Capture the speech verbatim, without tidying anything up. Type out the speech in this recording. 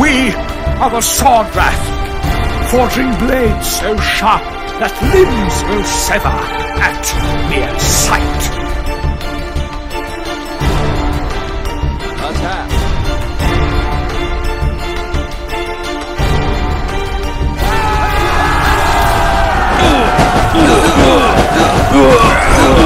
We are the Swordwrath, forging blades so sharp that limbs will sever at mere sight. Attack! Uh, uh, uh, uh, uh.